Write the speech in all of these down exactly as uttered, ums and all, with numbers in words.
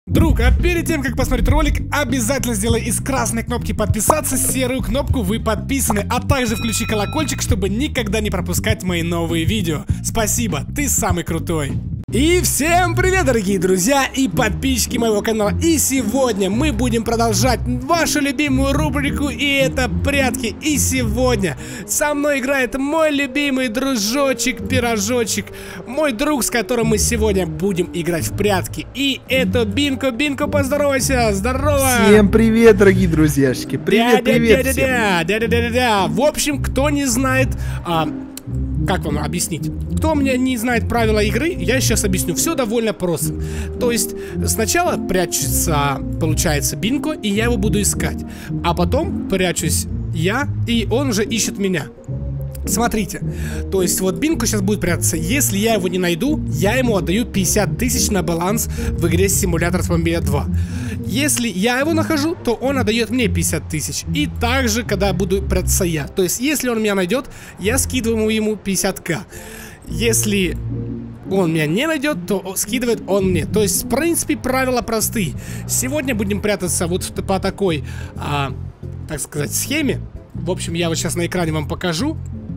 Друг, а перед тем, как посмотреть ролик, обязательно сделай из красной кнопки подписаться серую кнопку «Вы подписаны», а также включи колокольчик, чтобы никогда не пропускать мои новые видео. Спасибо, ты самый крутой. И всем привет, дорогие друзья и подписчики моего канала. И сегодня мы будем продолжать вашу любимую рубрику, и это прятки. И сегодня со мной играет мой любимый дружочек, пирожочек, мой друг, с которым мы сегодня будем играть в прятки. И это Бинко. Бинко, поздоровайся, здорово. Всем привет, дорогие друзьяшки. Привет, дя -дя привет -дя -дя всем. -дя -дя -дя -дя. В общем, кто не знает... А, Как вам объяснить? Кто меня не знает правила игры, я сейчас объясню. Все довольно просто. То есть сначала прячется, получается, Бинко, и я его буду искать. А потом прячусь я, и он уже ищет меня. Смотрите, то есть вот Бинко сейчас будет прятаться. Если я его не найду, я ему отдаю пятьдесят тысяч на баланс в игре Симулятор Автомобиля два. Если я его нахожу, то он отдает мне пятьдесят тысяч. И также, когда буду прятаться я. То есть, если он меня найдет, я скидываю ему пятьдесят тысяч. Если он меня не найдет, то скидывает он мне. То есть, в принципе, правила простые. Сегодня будем прятаться вот по такой, а, так сказать, схеме. В общем, я вот сейчас на экране вам покажу.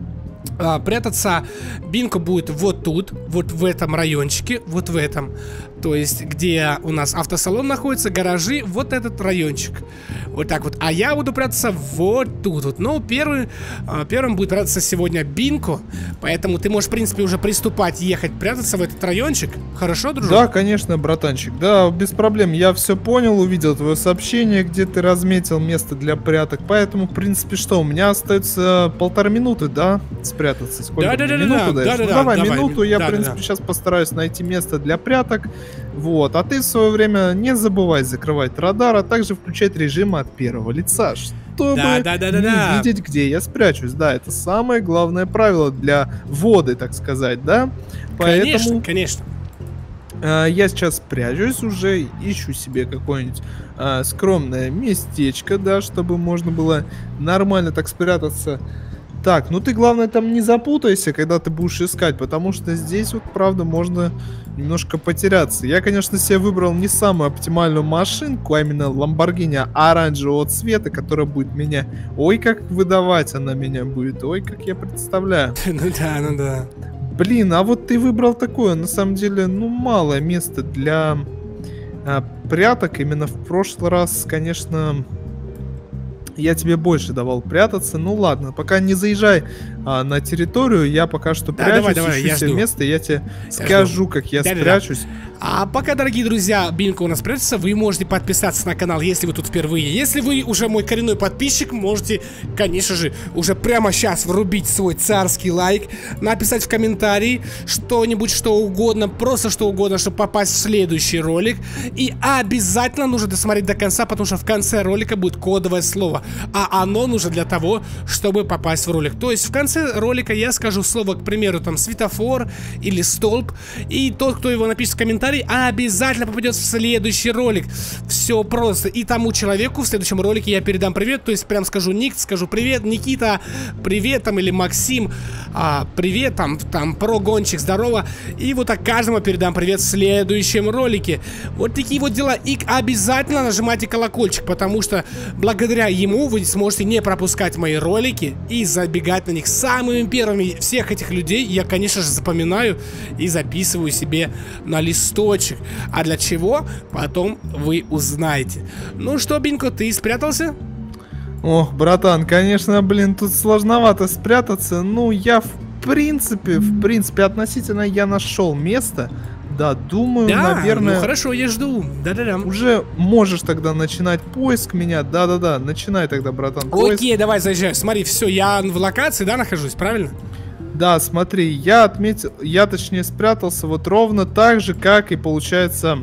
А, прятаться Бинко будет вот тут, вот в этом райончике, вот в этом. То есть, где у нас автосалон находится, гаражи, вот этот райончик. Вот так вот. А я буду прятаться вот тут вот. Но первый, а, первым будет прятаться сегодня Бинко. Поэтому ты можешь, в принципе, уже приступать, ехать, прятаться в этот райончик. Хорошо, дружок? Да, конечно, братанчик. Да, без проблем. Я все понял, увидел твое сообщение, где ты разметил место для пряток. Поэтому, в принципе, что, у меня остается полторы минуты, да, спрятаться? Сколько? Да, да, да, минуту да, даешь? да, да, ну, да, давай, давай. минуту, я, Да, в принципе, да, да. сейчас постараюсь найти место для пряток. Вот, а ты в свое время не забывай закрывать радар, а также включать режим от первого лица, чтобы Да, да, да, да, не да. видеть, где я спрячусь. Да, это самое главное правило для воды, так сказать, да? Конечно, Поэтому конечно. э, я сейчас прячусь уже, ищу себе какое-нибудь э, скромное местечко, да, чтобы можно было нормально так спрятаться. Так, ну ты, главное, там не запутайся, когда ты будешь искать, потому что здесь вот, правда, можно немножко потеряться. Я, конечно, себе выбрал не самую оптимальную машинку, а именно Lamborghini оранжевого цвета, которая будет меня... Ой, как выдавать она меня будет, ой, как я представляю. Ну да, ну да. Блин, а вот ты выбрал такое, на самом деле, ну, малое место для а, пряток. Именно в прошлый раз, конечно... Я тебе больше давал прятаться. Ну ладно, пока не заезжай а, на территорию, я пока что Да, прячусь, давай, давай, ищу я себе жду. место, я тебе Я скажу, жду. как я Да-да-да. спрячусь. А пока, дорогие друзья, Бинко у нас прячется, вы можете подписаться на канал, если вы тут впервые. Если вы уже мой коренной подписчик, можете, конечно же, уже прямо сейчас врубить свой царский лайк, написать в комментарии что-нибудь, что угодно, просто что угодно, чтобы попасть в следующий ролик. И обязательно нужно досмотреть до конца, потому что в конце ролика будет кодовое слово, а оно нужно для того, чтобы попасть в ролик. То есть в конце ролика я скажу слово, к примеру, там, светофор или столб, и тот, кто его напишет в комментарии, обязательно попадет в следующий ролик. Все просто. И тому человеку в следующем ролике я передам привет. То есть прям скажу ник, скажу привет, Никита, привет там, или Максим, а, привет там, там, прогонщик, здорово. И вот так каждому передам привет в следующем ролике. Вот такие вот дела. И обязательно нажимайте колокольчик, потому что благодаря ему вы сможете не пропускать мои ролики и забегать на них самыми первыми. Всех этих людей я, конечно же, запоминаю и записываю себе на листочек. А для чего? Потом вы узнаете. Ну что, Бинко, ты спрятался? Ох, братан, конечно, блин, тут сложновато спрятаться. Ну, я в принципе, в принципе, относительно я нашел место. Да, думаю, Да, наверное... ну хорошо, я жду. Да-да-да. Уже можешь тогда начинать поиск меня. Да-да-да, начинай тогда, братан, поиск. Окей, давай, заезжай. Смотри, все, я в локации, да, нахожусь, правильно? Да, смотри, я отметил, я точнее спрятался вот ровно так же, как и получается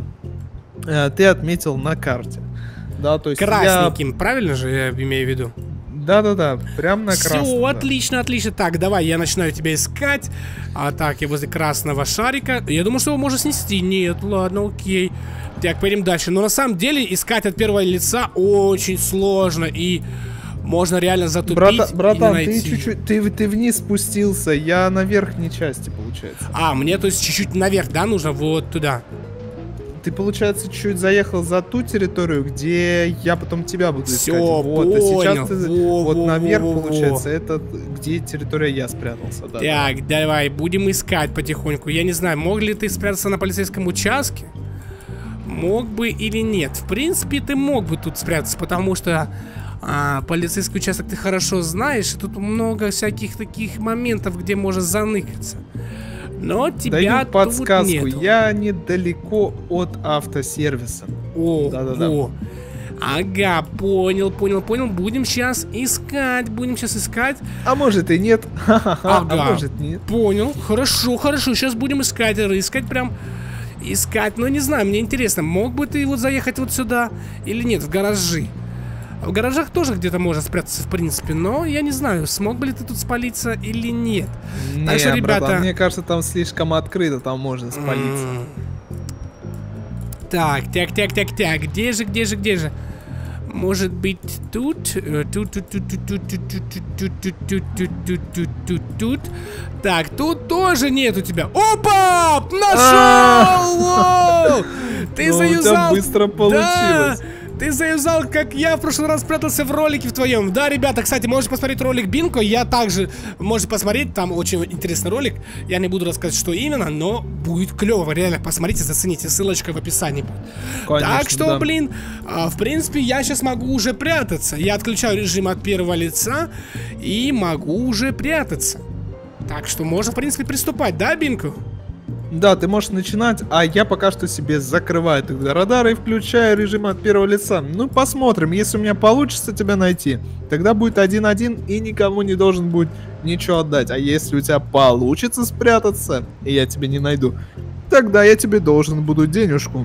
э, ты отметил на карте. Да, то есть Красненьким, я... правильно же я имею в виду? Да-да-да, прям на красном. Все, да. отлично, отлично. Так, давай, я начинаю тебя искать. А так, я возле красного шарика. Я думаю, что его можно снести. Нет, ладно, окей. Так, поедем дальше. Но на самом деле искать от первого лица очень сложно. И можно реально затупить. Брата, братан, и ты чуть-чуть, ты, ты вниз спустился, я на верхней части, получается. А, мне, то есть, чуть-чуть наверх, да, нужно? Вот туда. ты, получается, чуть заехал за ту территорию, где я потом тебя буду Всё, искать. Вот, понял. а сейчас ты Во, вот во, наверх, во, во, во. получается, это где территория я спрятался. Да, Так, давай, будем искать потихоньку. Я не знаю, мог ли ты спрятаться на полицейском участке? Мог бы или нет. В принципе, ты мог бы тут спрятаться, потому что а, полицейский участок ты хорошо знаешь. И тут много всяких таких моментов, где можно заныкаться. Но тебя Даю подсказку, тут нету. я недалеко от автосервиса. О, Да-да-да. о. Ага, понял, понял, понял. Будем сейчас искать, будем сейчас искать. А может и нет. Ага. Ага, А может нет. понял. Хорошо, хорошо. Сейчас будем искать, искать прям. Искать, но не знаю, мне интересно, мог бы ты вот заехать вот сюда или нет, в гаражи? В гаражах тоже где-то можно спрятаться, в принципе, но я не знаю, смог бы ли ты тут спалиться или нет. Не, Так что, ребята... братан, мне кажется, там слишком открыто, там можно спалиться. М. Так, так, так, так, так, где же, где же, где же? Может быть тут? Э, Тут, тут, тут, тут, тут, тут, тут, тут, тут, тут, тут, тут, тут, тут. Так, тут тоже нет у тебя. Опа! Нашел! Воу! Ты Ну, у тебя заюзал. быстро получилось. Да! Ты заюзал, как я в прошлый раз спрятался в ролике в твоем. Да, ребята, кстати, можете посмотреть ролик Бинко. Я также можете посмотреть, там очень интересный ролик. Я не буду рассказывать, что именно, но будет клево. Реально, посмотрите, зацените. Ссылочка в описании будет. Конечно, Так что, да. блин, а, в принципе, я сейчас могу уже прятаться. Я отключаю режим от первого лица и могу уже прятаться. Так что можно, в принципе, приступать, да, Бинко? Да, ты можешь начинать, а я пока что себе закрываю тогда радары и включаю режим от первого лица. Ну, посмотрим, если у меня получится тебя найти, тогда будет один-один и никому не должен будет ничего отдать. А если у тебя получится спрятаться, и я тебя не найду, тогда я тебе должен буду денежку.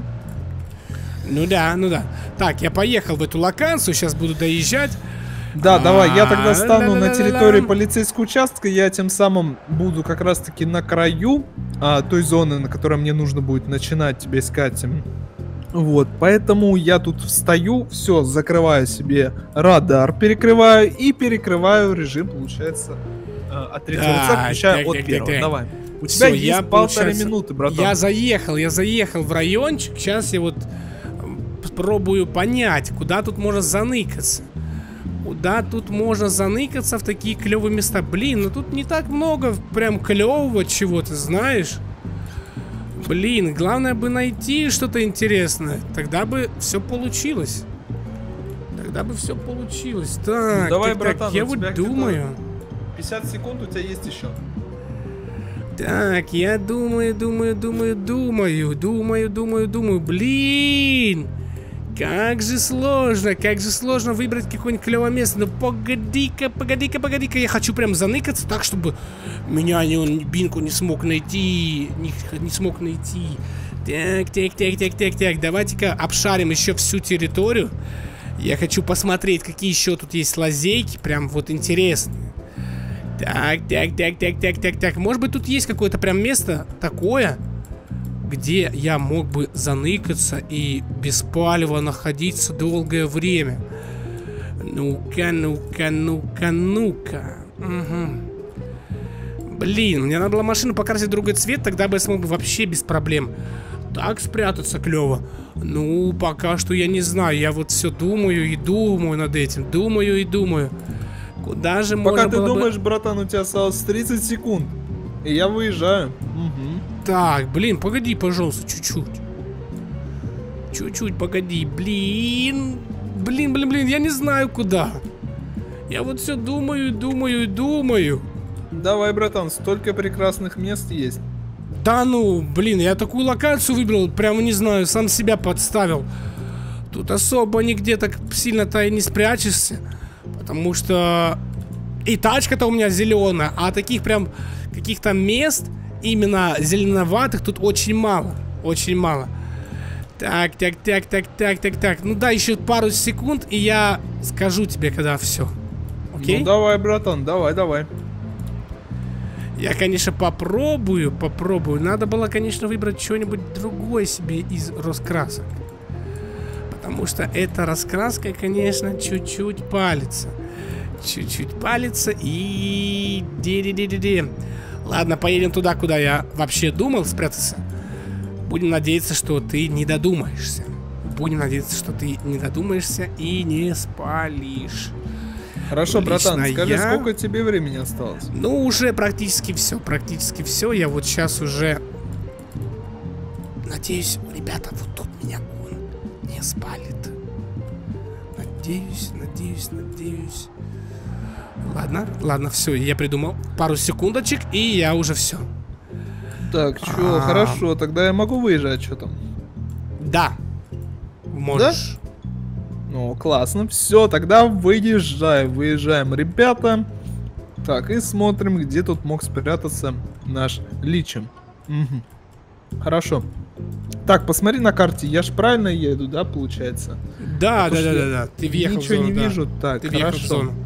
Ну да, ну да. Так, я поехал в эту локацию, сейчас буду доезжать. Да, давай, я тогда А, стану на ла-ла-ла-ла-ла. территории полицейского участка, я тем самым буду как раз таки на краю а, той зоны, на которой мне нужно будет начинать тебя искать. Вот, поэтому я тут встаю, все, закрываю себе радар, перекрываю и перекрываю режим, получается, а, от третьего лица, Так, включаю так, от так, первого. так, так. Давай. У Всё, тебя есть я, полторы получается, минуты, братан. Я заехал, я заехал в райончик. Сейчас я вот м, пробую понять, куда тут можно заныкаться. Куда тут можно заныкаться в такие клевые места. Блин, ну тут не так много прям клевого чего-то, знаешь. Блин, главное бы найти что-то интересное. Тогда бы все получилось. Тогда бы все получилось. Так, Ну, давай, так, так, братан, я у вот тебя где-то думаю. пятьдесят секунд у тебя есть еще. Так, я думаю, думаю, думаю, думаю, думаю, думаю, думаю. Блин! Как же сложно, как же сложно выбрать какое-нибудь клевое место. Ну погоди-ка, погоди-ка, погоди-ка. Я хочу прям заныкаться так, чтобы меня не, он, Бинку не смог найти. Не, не смог найти. Так, так, так, так, так, так. Давайте-ка обшарим еще всю территорию. Я хочу посмотреть, какие еще тут есть лазейки. Прям вот интересные. Так, так, так, так, так, так, так. Может быть, тут есть какое-то прям место такое, где я мог бы заныкаться и без палева находиться долгое время. Ну-ка, ну-ка, ну-ка, ну-ка. Угу. Блин, мне надо было машину покрасить в другой цвет, тогда бы я смог бы вообще без проблем. Так спрятаться клево. Ну, пока что я не знаю. Я вот все думаю и думаю над этим. Думаю и думаю. Куда же можно Пока ты было думаешь, бы... братан, у тебя осталось тридцать секунд. И я выезжаю. Угу. Так, блин, погоди, пожалуйста, чуть-чуть. Чуть-чуть, погоди, блин. Блин, блин, блин, я не знаю куда. Я вот все думаю, думаю, думаю. Давай, братан, столько прекрасных мест есть. Да ну, блин, я такую локацию выбрал, прямо не знаю, сам себя подставил. Тут особо нигде так сильно-то и не спрячешься. Потому что и тачка-то у меня зеленая, а таких прям каких-то мест именно зеленоватых тут очень мало. Очень мало. Так, так, так, так, так, так, так. Ну да, еще пару секунд, и я скажу тебе, когда все. Окей? Ну давай, братан, давай, давай. Я, конечно, попробую, попробую. Надо было, конечно, выбрать что-нибудь другое себе из раскрасок. Потому что эта раскраска, конечно, чуть-чуть палится. Чуть-чуть палится и... Ди-ди-ди-ди-ди. Ладно, поедем туда, куда я вообще думал спрятаться. Будем надеяться, что ты не додумаешься. Будем надеяться, что ты не додумаешься и не спалишь. Хорошо, Лично братан, скажи, я... сколько тебе времени осталось? Ну, уже практически все, практически все. Я вот сейчас уже... Надеюсь, ребята, вот тут меня он не спалит. Надеюсь, надеюсь, надеюсь. Ладно, ладно, все, я придумал. Пару секундочек, и я уже все. Так, чё, А. хорошо, тогда я могу выезжать, что там? Да. Можешь. Ну, классно. Все, тогда выезжаем. Выезжаем, ребята. Так, и смотрим, где тут мог спрятаться наш Личем. Угу. Хорошо. Так, посмотри на карте. Я ж правильно еду, да, получается? Да, да, Потому да, что да, да. Ты въехал в Ничего зону, не да. вижу. Так, Ты въехал в хорошо. зону.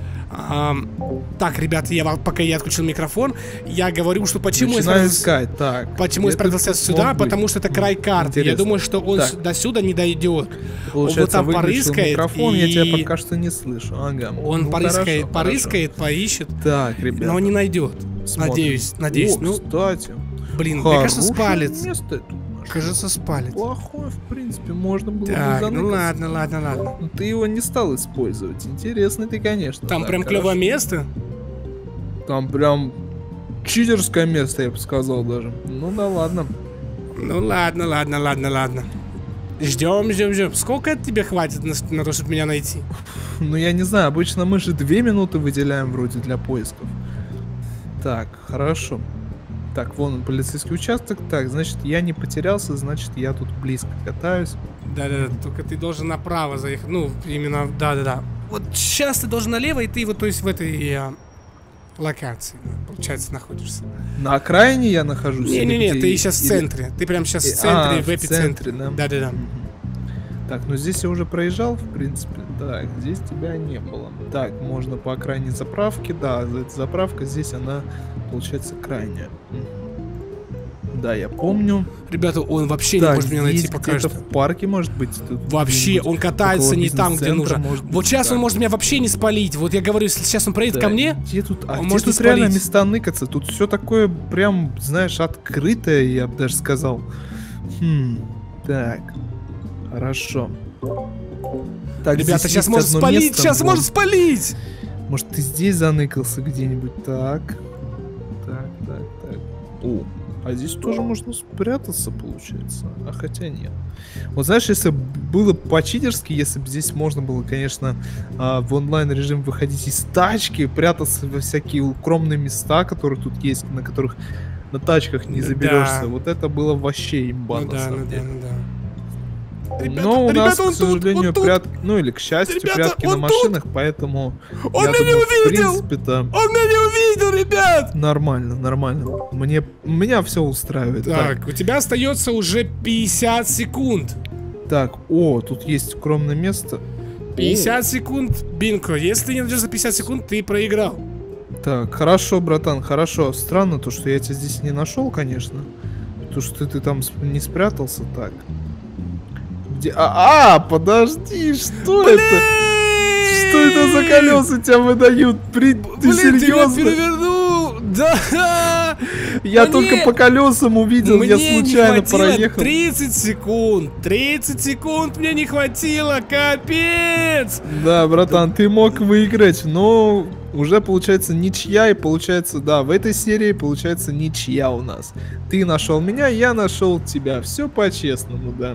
А, так, ребята, я вам- пока я отключил микрофон, я говорю, что почему я Начинаю спрятался- искать. Так. Почему я где спрятался тут сюда? мог быть? Потому что это край карты. Я Интересно. думаю, что он Так. с- до сюда не дойдет. Получается, вот там выключил порыскает, микрофон, и... я тебя пока что не слышу. Ага. Он Ну, порыскает, хорошо, порыскает, поищет, хорошо. Так, ребята. но не найдет. смотрим. Надеюсь, надеюсь. О, ну, кстати. блин, мне кажется, хорошее спалит. место это наше. Кажется, спалит. Плохое, в принципе, можно было бы Так, ну заныкаться. ладно, ладно, ладно. Но ты его не стал использовать. Интересный ты, конечно. Там да, прям хорошо. клевое место. Там прям читерское место, я бы сказал даже. Ну да ладно. Ну ладно, ладно, ладно, ладно. Ждем, ждем, ждем. Сколько тебе хватит на, на то, чтобы меня найти? Ну я не знаю, обычно мы же две минуты выделяем вроде для поисков. Так, хорошо. Так, вон он, полицейский участок. Так, значит, я не потерялся, значит, я тут близко катаюсь. Да-да-да, только ты должен направо заехать. Ну, именно, да-да-да. Вот сейчас ты должен налево, и ты вот, то есть, в этой а, локации, получается, находишься. На окраине я нахожусь? или Не-не-не, где? ты сейчас в Или- центре. Ты прям сейчас в Э, центре, а, в в эпицентре. центре, да? Да-да-да. Так, ну здесь я уже проезжал, в принципе. Так, здесь тебя не было. Так, можно по окраине заправки. Да, эта заправка здесь, она, получается, крайняя. Мгм. Да, я помню. Ребята, он вообще Так, не может меня найти здесь пока где-то что. в парке, может быть. тут Вообще, где-нибудь он катается около не там, где бизнес-центра, нужно. может быть, Вот сейчас он так. может меня вообще не спалить. Вот я говорю, если сейчас он проедет Да, ко мне, Где тут, а он где может не тут реально спалить. места ныкаться? Тут все такое прям, знаешь, открытое, я бы даже сказал. Хм, так, хорошо. Так, ребята, здесь сейчас есть может одно спалить, место, сейчас вон. может спалить. Может, ты здесь заныкался где-нибудь? Так. Так, так, так. О, а здесь тоже можно спрятаться, получается. А хотя нет. Вот знаешь, если б было по-читерски, если бы здесь можно было, конечно, а, в онлайн режим выходить из тачки, прятаться во всякие укромные места, которые тут есть, на которых на тачках не Да. заберешься. Вот это было вообще имба, Ну на да, самом ну да, деле. ну да. Ребята, Но у нас, ребята, он к тут, сожалению, он тут. прятки, ну или к счастью, Ребята, прятки на он тут. машинах, поэтому Он я меня не думаю, увидел! в принципе-то Он меня не увидел, ребят! нормально, нормально. Мне, меня все устраивает. Так. Так, у тебя остается уже пятьдесят секунд. так, о, тут есть укромное место. пятьдесят секунд, Бинко. Если ты не найдешь за пятьдесят секунд, ты проиграл. Так, хорошо, братан, хорошо. Странно то, что я тебя здесь не нашел, конечно. То, что ты там сп- не спрятался, так. Где? А, а, подожди, что это? Что это за колеса тебя выдают? При... Ты Блин, ты меня серьезно? перевернул! Да! Я Мне- только по колесам увидел, Мне я не случайно хватило проехал. тридцать секунд. тридцать секунд мне не хватило. Капец! Да, братан, ты мог выиграть, но уже получается ничья, и получается, да, в этой серии получается ничья у нас. Ты нашел меня, я нашел тебя. Все по-честному, да.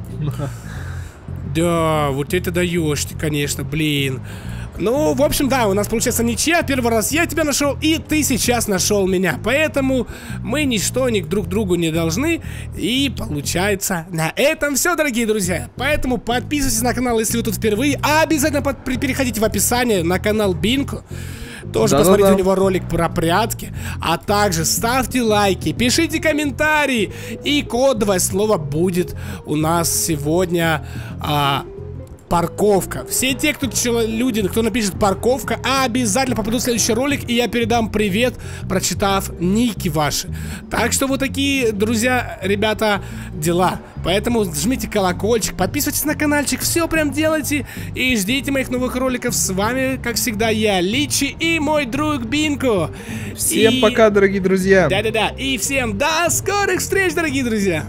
Да, вот это даешь ты, конечно, блин. Ну, в общем, да, у нас получается ничья. Первый раз я тебя нашел, и ты сейчас нашел меня. Поэтому мы ничто ни друг другу не должны. И получается, на этом все, дорогие друзья. Поэтому подписывайтесь на канал, если вы тут впервые. А обязательно под- переходите в описание на канал Бинко. Тоже Да-да-да. посмотрите у него ролик про прятки. А также ставьте лайки, пишите комментарии. И кодовое слово будет у нас сегодня а, парковка. Все те, кто чело- люди, кто напишет парковка, обязательно попадут в следующий ролик, и я передам привет, прочитав ники ваши. Так что вот такие, друзья, ребята, дела. Поэтому жмите колокольчик, подписывайтесь на каналчик, все прям делайте и ждите моих новых роликов. С вами, как всегда, я, Личи, и мой друг Бинко. Всем И- пока, дорогие друзья. Да-да-да, и всем до скорых встреч, дорогие друзья.